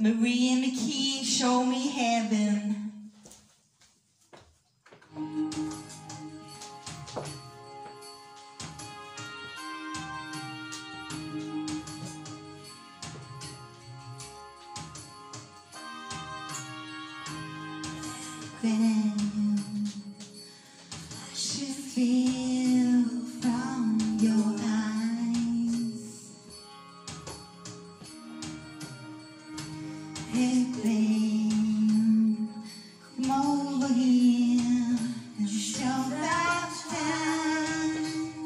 Marie and McKee, show me heaven. When I should feel from your eyes, hey babe, come over here and show that time.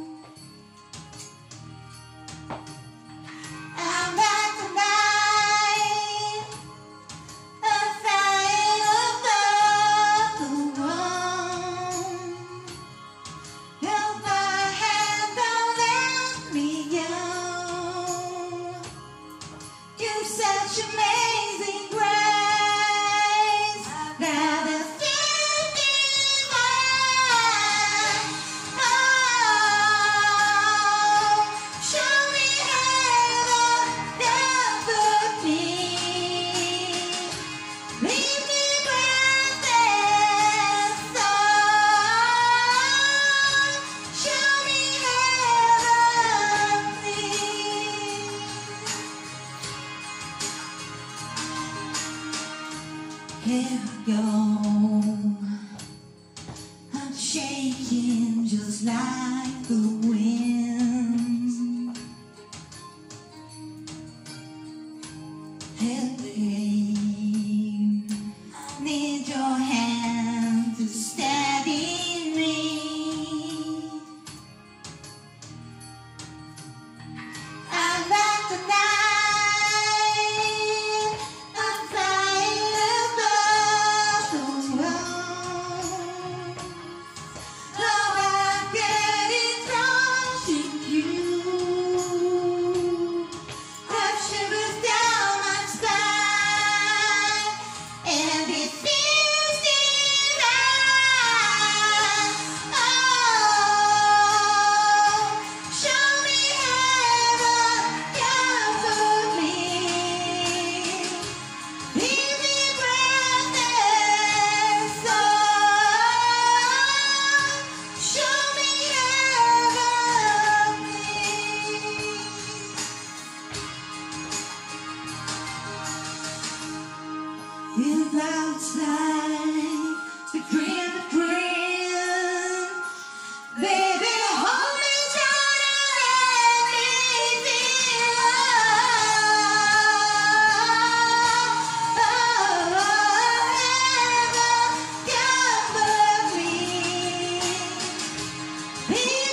I'm back tonight, I'm flying above the world. Hold my hand, don't let me go. You're such amazing grace. Now the 51. Oh, show me heaven, comfort me. Leave me breathless, oh, show me heaven, please. Here we go. I'm shaking just like the wind. Hey babe, need your hand to steady me. I'm back tonight, I'm flying above the world. Oh, I'm getting close to you. Got shivers down my spine, and it feels divine. Oh, show me heaven, comfort me. Leave me breathless, oh, show me heaven, please. In clouds like the green, baby, hold me tight and let me feel love. Oh, heaven, comfort me.